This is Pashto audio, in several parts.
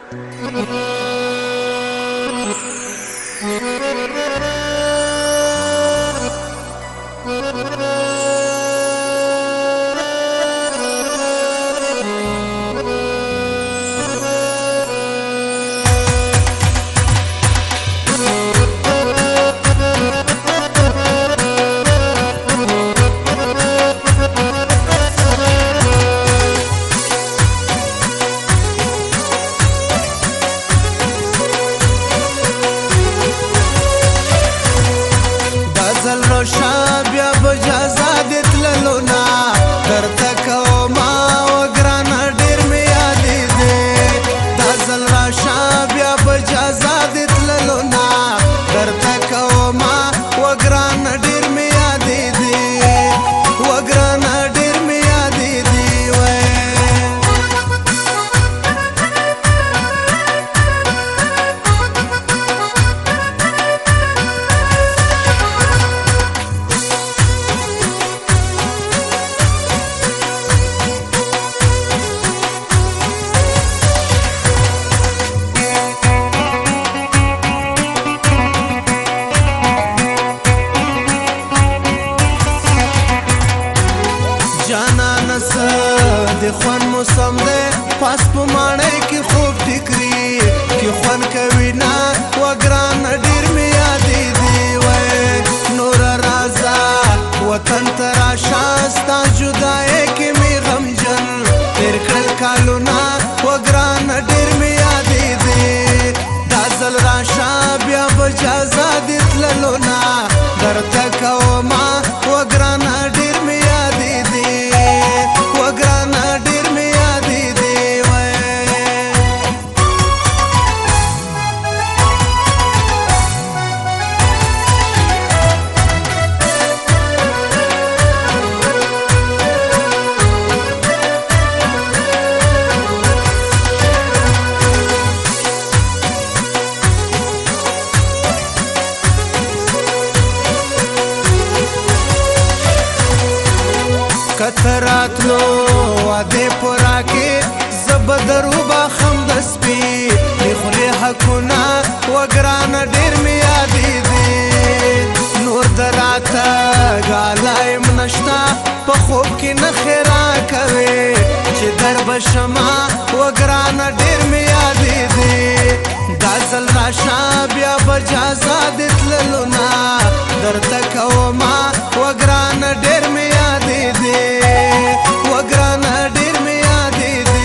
بیا بجازا دتللو نا درته کوما وګرانه ډېر مې یادې دي دا ځل راشه بیا بجازا دتللو نا درته کوما وګرانه ډېر مې یادې دي وګرانه ډېر مې یادې دي د خوان موسم دی پاس په ماڼۍ کې خوب ټیکري کې خوان کوي نه وګرانه ډېر مې یادې دي نوره راځه وطن ته راشه ستا جدایۍ کې مې غمجن تېر کړل کالونه وګرانه ډېر مې یادې دي دا ځل راشه بیا بجازا دې تللو نه درته کومه وګرانه ډېر مې یادې دي وګرانه ډېر مې یادې دي کتراتلو واده پورا کې زبدرو باخم د سپي خوري حقونه وګرانه ډېر مې یادې دي نور دراته غالایم نشتا په خوب کې نه خیرا کوي چې در بشما وګرانه ډېر مې یادې دي دا ځل راشه بیا بجازا دې تللو نه درته کومه وګرانه ډېر مې یادې دي وګرانه ډېر مې یادې دي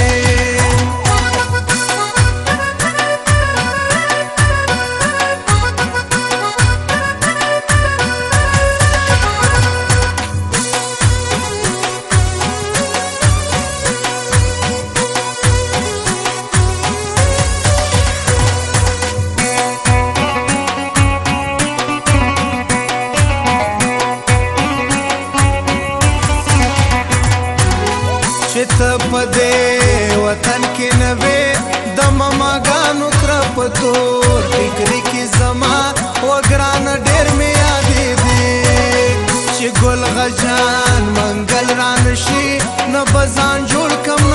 چې ته په دې وطن کې نه وې د مماګانو کره په تور ټیکري کې زما وګرانه ډېر مې یادې دي چې ګل غجان منګل رانشي نه به ځان جوړ کم